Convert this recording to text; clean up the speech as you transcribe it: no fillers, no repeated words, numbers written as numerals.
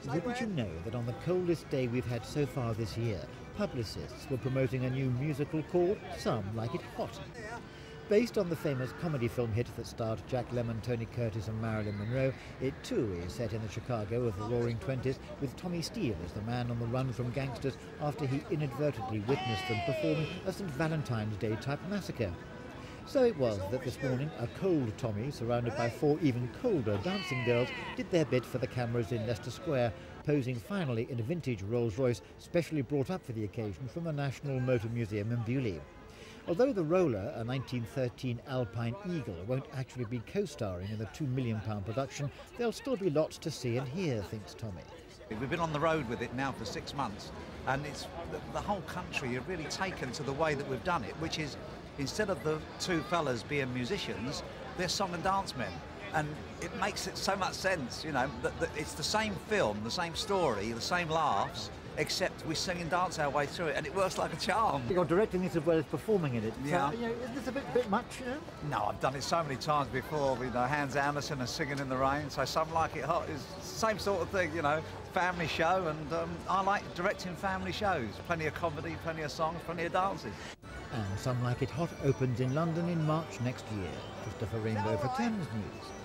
Didn't you know that on the coldest day we've had so far this year, publicists were promoting a new musical called Some Like It Hot? Based on the famous comedy film hit that starred Jack Lemmon, Tony Curtis and Marilyn Monroe, it too is set in the Chicago of the Roaring Twenties, with Tommy Steele as the man on the run from gangsters after he inadvertently witnessed them performing a St. Valentine's Day type massacre. So it was that this morning a cold Tommy, surrounded by 4 even colder dancing girls, did their bit for the cameras in Leicester Square, posing finally in a vintage Rolls-Royce specially brought up for the occasion from the National Motor Museum in Bewley. Although the Roller, a 1913 Alpine Eagle, won't actually be co-starring in the £2 million production, there'll still be lots to see and hear, thinks Tommy. We've been on the road with it now for 6 months, and it's the whole country have really taken to the way that we've done it, which is instead of the 2 fellas being musicians, they're song and dance men. And it makes it so much sense, you know, that it's the same film, the same story, the same laughs, except we sing and dance our way through it, and it works like a charm. You're directing this as well as performing in it. Yeah. So, you know, is this a bit much, you know? No, I've done it so many times before with Hans Andersen and Singing in the Rain, so Some Like It Hot is the same sort of thing, you know, family show, and I like directing family shows. Plenty of comedy, plenty of songs, plenty of dances. And Some Like It Hot opens in London in March next year. Christopher Rainbow for Thames News.